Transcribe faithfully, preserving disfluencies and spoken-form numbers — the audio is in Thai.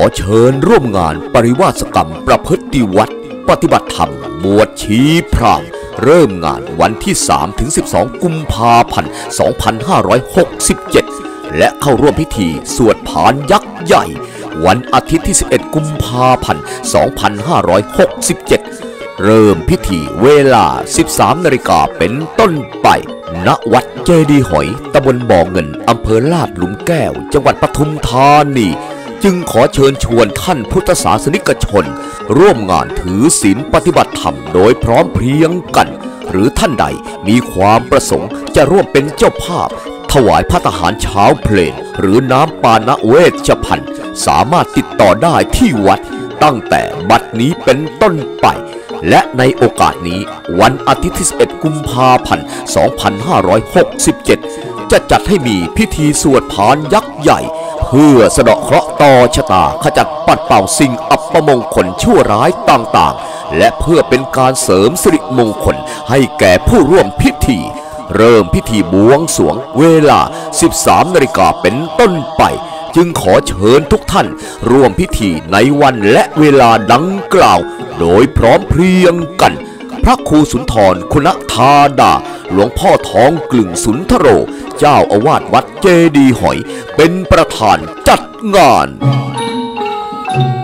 อเชิญร่วมงานปริวาสกรรมประพฤติวัดปฏิบัติธรรมบวชชีพราหมณ์เริ่มงานวันที่ สามถึงสิบสอง กุมภาพันธ์ สองพันห้าร้อยหกสิบเจ็ด และเข้าร่วมพิธีสวดผานยักษ์ใหญ่วันอาทิตย์ที่ สิบเอ็ด กุมภาพันธ์ สองพันห้าร้อยหกสิบเจ็ด เริ่มพิธีเวลา สิบสาม นาฬิกาเป็นต้นไปณวัดเจดีย์หอยตำบลบ่อเงินอำเภอลาดหลุมแก้วจังหวัดปทุมธานีจึงขอเชิญชวนท่านพุทธศาสนิกชนร่วมงานถือศีลปฏิบัติธรรมโดยพร้อมเพรียงกันหรือท่านใดมีความประสงค์จะร่วมเป็นเจ้าภาพถวายภัตตาหารเช้าเพลงหรือน้ำปานะเวชภัณฑ์สามารถติดต่อได้ที่วัดตั้งแต่บัดนี้เป็นต้นไปและในโอกาสนี้วันอาทิตย์ที่ สิบเอ็ด กุมภาพันธ์ สองพันห้าร้อยหกสิบเจ็ด จะจัดให้มีพิธีสวดผานยักษ์ใหญ่เพื่อสะเดาะเคราะห์ต่อชะตาขจัดปัดเป่าสิ่งอัปมงคลชั่วร้ายต่างๆและเพื่อเป็นการเสริมสิริมงคลให้แก่ผู้ร่วมพิธีเริ่มพิธีบวงสรวงเวลา สิบสาม นาฬิกาเป็นต้นไปจึงขอเชิญทุกท่านร่วมพิธีในวันและเวลาดังกล่าวโดยพร้อมเพรียงกันพระครูสุนทรคุณธาดาหลวงพ่อทองกลึงสุนทโรเจ้าอาวาสวัดเจดีย์หอยเป็นประธานจัดงาน